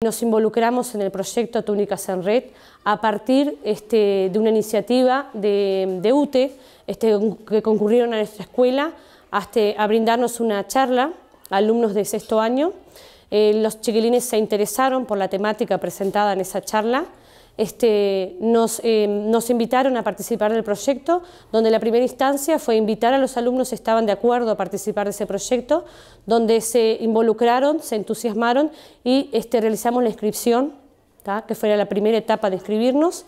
Nos involucramos en el proyecto Túnicas en Red a partir de una iniciativa de UTE que concurrieron a nuestra escuela a brindarnos una charla a alumnos de sexto año. Los chiquilines se interesaron por la temática presentada en esa charla. Nos invitaron a participar del proyecto, donde la primera instancia fue invitar a los alumnos que estaban de acuerdo a participar de ese proyecto, donde se involucraron, se entusiasmaron y realizamos la inscripción, que fue la primera etapa de inscribirnos.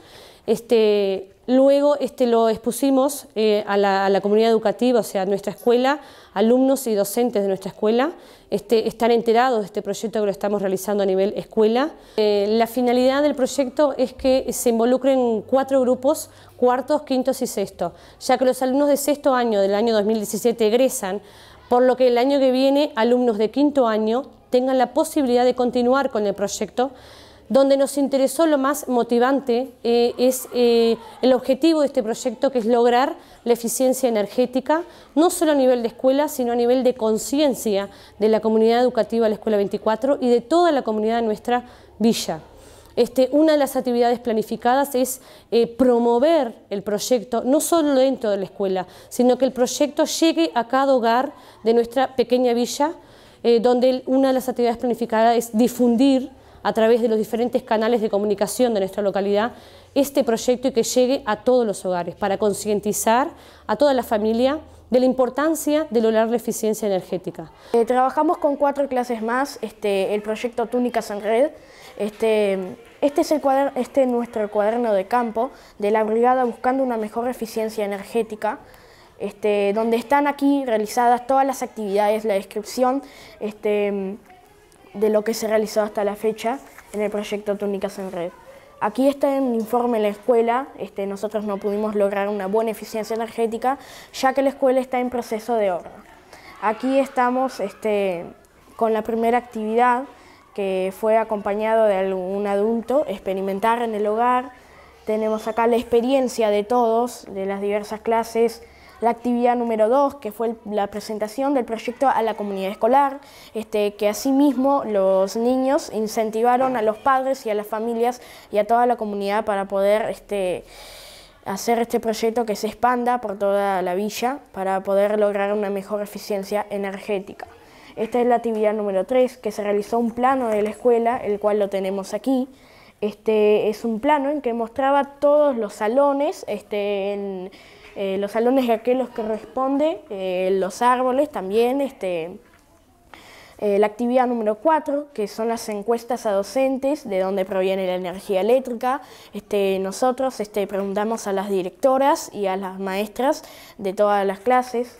Luego lo expusimos a la comunidad educativa, o sea, a nuestra escuela, alumnos y docentes de nuestra escuela están enterados de este proyecto que lo estamos realizando a nivel escuela. La finalidad del proyecto es que se involucren 4 grupos, cuartos, quintos y sextos, ya que los alumnos de sexto año del año 2017 egresan, por lo que el año que viene alumnos de quinto año tengan la posibilidad de continuar con el proyecto. Donde nos interesó lo más motivante es el objetivo de este proyecto, que es lograr la eficiencia energética, no solo a nivel de escuela, sino a nivel de conciencia de la comunidad educativa de la Escuela 24 y de toda la comunidad de nuestra villa. Una de las actividades planificadas es promover el proyecto, no solo dentro de la escuela, sino que el proyecto llegue a cada hogar de nuestra pequeña villa, donde una de las actividades planificadas es difundir a través de los diferentes canales de comunicación de nuestra localidad este proyecto y que llegue a todos los hogares para concientizar a toda la familia de la importancia de lograr la eficiencia energética. Trabajamos con 4 clases más, el proyecto Túnicas en Red. Este es nuestro cuaderno de campo de la brigada buscando una mejor eficiencia energética, donde están aquí realizadas todas las actividades, la descripción de lo que se realizó hasta la fecha en el proyecto Túnicas en Red. Aquí está un informe en la escuela. Nosotros no pudimos lograr una buena eficiencia energética, ya que la escuela está en proceso de obra. Aquí estamos con la primera actividad, que fue acompañado de un adulto, experimentar en el hogar. Tenemos acá la experiencia de todos, de las diversas clases. La actividad número 2, que fue la presentación del proyecto a la comunidad escolar, que asimismo los niños incentivaron a los padres y a las familias y a toda la comunidad para poder hacer este proyecto que se expanda por toda la villa para poder lograr una mejor eficiencia energética. Esta es la actividad número 3, que se realizó un plano de la escuela, el cual lo tenemos aquí. Es un plano en que mostraba todos los salones, los salones a que los corresponde, los árboles también, la actividad número 4, que son las encuestas a docentes, de dónde proviene la energía eléctrica. Nosotros preguntamos a las directoras y a las maestras de todas las clases,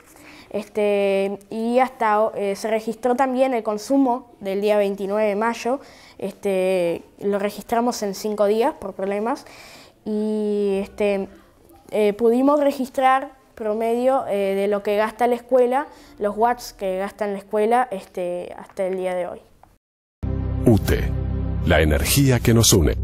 y hasta se registró también el consumo del día 29 de mayo, lo registramos en 5 días por problemas, y pudimos registrar promedio de lo que gasta la escuela, los watts que gasta en la escuela hasta el día de hoy. UTE, la energía que nos une.